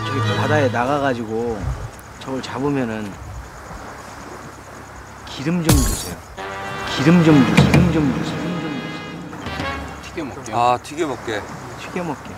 저기 바다에 나가가지고 저걸 잡으면은 기름 좀 주세요. 기름 좀 주세요. 기름 좀 주세요. 튀겨 먹게. 아, 튀겨 먹게. 튀겨 먹게.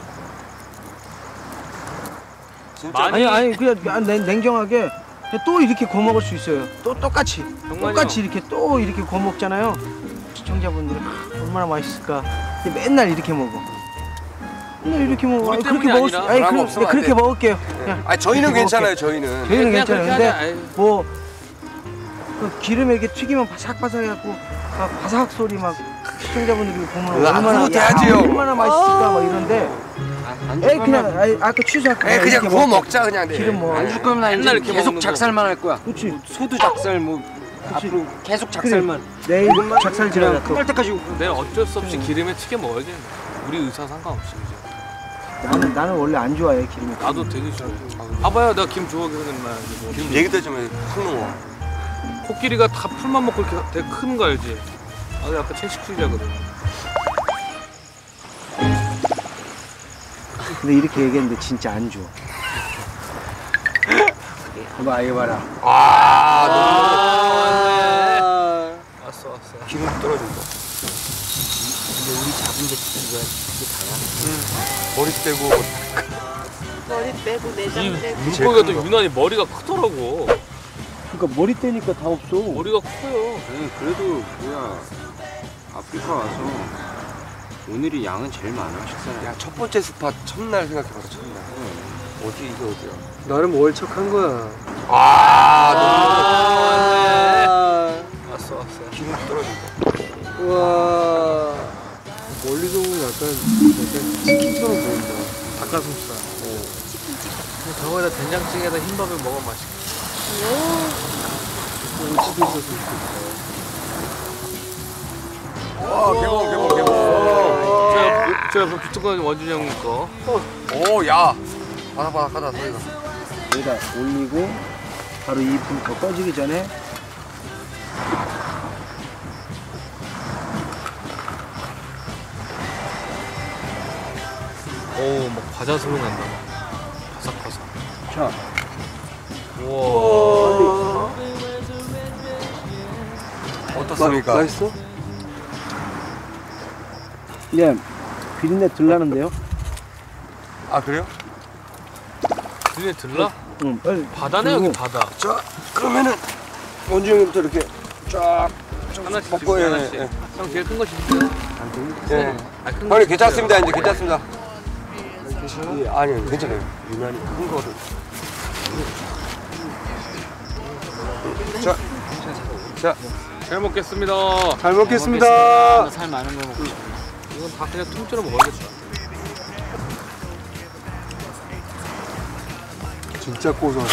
진짜. 아니 그냥 냉정하게 그냥 또 이렇게 구워 먹을 수 있어요. 똑같이 이렇게 또 이렇게 구워 먹잖아요. 시청자분들이 얼마나 맛있을까. 맨날 이렇게 먹어. 맨날 이렇게 먹어. 아니, 그렇게 먹을 수. 아니 그렇게 먹을게요. 그냥 아니 저희는 괜찮아요. 저희는 괜찮아요. 근데 뭐 그 기름에 이렇게 튀기면 바삭바삭해갖고 막 바삭 소리 막 시청자분들이 보면 얼마나 얼마나 맛있을까 막 이런데. 그냥 아까 취소할까. 그냥 구워 먹자 그냥. 기름 뭐 안 줄 거면 나 이제 계속 작살만 할 거야. 그렇지. 소도 작살 뭐 앞으로 계속 작살만. 내일 작살 지나가 끝날 때까지. 내가 어쩔 수 없이 기름에 튀겨 먹어야지. 우리 의사 상관없이 이제. 나는 원래 안 좋아해 기름에. 나도 되게 싫어해. 봐봐요, 내가 김 좋아하게 생겼나. 지금 얘기 때문에 확 넘어. 코끼리가 다 풀만 먹고 이렇게 되게 큰 거 알지? 아, 약간 채식주의자거든. 근데 이렇게 얘기했는데 진짜 안 줘. 이거 봐라. 왔어. 기름 떨어진다. 근데 우리 잡은 게 이게 다야? 머리 떼고. 머리 빼고 내장 이 빼고. 물고기가 또 유난히 머리가 크더라고. 그러니까 머리 떼니까 다 없어. 머리가 커요. 그래도 뭐야 아프리카 와서 오늘이 양은 제일 많아 식사량. 야, 첫 번째 스팟 첫날 생각해봐라. 첫날. 어디 이게 어디야? 나름 월척한 거야. 왔어. 기름 떨어진다. 우와. 멀리서 보면 약간 치킨처럼 보인다. 닭가슴살. 저거에다 된장찌개에다 흰밥을 먹으면 맛있겠다. 집에 있었으면 와, 개봉. 저 옆에 비트코인 원준이 형님 거. 오, 야. 바삭바삭하다 소리가. 여기다 올리고 바로 이 불 더 꺼지기 전에 오, 막 과자 소리 난다. 바삭바삭. 자. 우와. 어떻습니까? 맛있어? 예, 비린내 들라는데요? 아, 그래요? 눈에 들라? 응, 빨리. 바다네, 여기 바다. 자, 그러면은 원주 형부터 이렇게 쫙 하나씩 먹고, 드세요, 예, 하나씩. 예. 형 제일 큰 거 주세요. 예. 아, 큰거 형님 주세요. 괜찮습니다. 이제 괜찮습니다. 예, 아니요, 괜찮아요. 유난히 큰 거를. 자, 잘 먹겠습니다. 잘 먹겠습니다. 살 많은 거 먹고 싶어. 이건 다 그냥 통째로 먹어야겠다. 진짜 고소하다.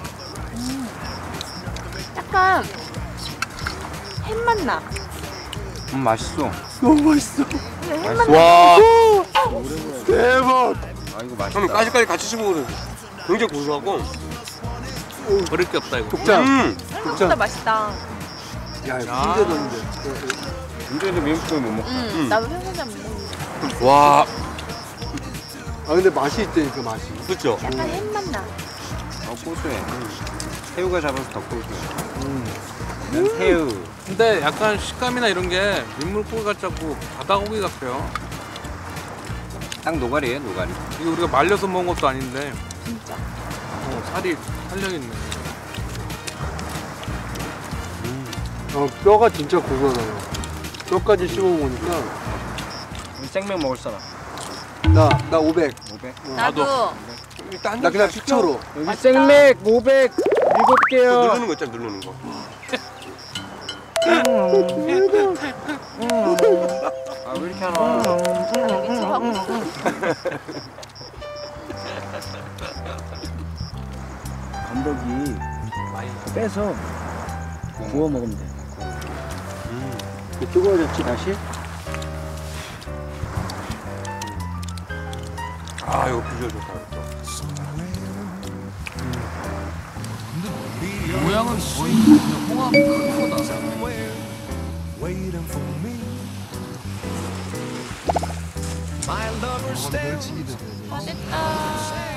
약간 햄맛 나. 맛있어. 너무 맛있어. 햄맛 나. 와, 대박. 아 이거 맛있다. 형님 까지까지 같이 씹어보세요. 굉장히 고소하고. 버릴 게 없다, 이거. 독자. 생각보다 맛있다. 야, 진짜 넣는데. 근데 미역국을 못 먹어. 나도 생선잘 못 먹는데. 와, 아 근데 맛이 있다니까 맛이. 그렇죠? 약간 햄맛 나. 고소해. 새우가 잡아서 더 고소해. 난 새우. 근데 약간 식감이나 이런 게 민물고기 같지 않고 바다고기 같아요. 딱 노가리예요, 노가리. 이게 우리가 말려서 먹은 것도 아닌데 진짜. 살이 탄력있네. 뼈가 진짜 고소하다. 뼈까지 씹어보니까. 생맥 먹을 사람. 나 500. 500. 나도. 일단 나 그냥 피처로. 여기 맛있다. 생맥 500 7개요. 누르는 거 있잖아, 누르는 거. 아 왜 이렇게 하나? 미치고 하고 있어. 건더기 빼서 구워 먹으면 돼. 뜨거워졌지 다시? 아, 이거 비주얼 좋다. 모양은 거의 그냥 홍합 큰 거다. 맛있다.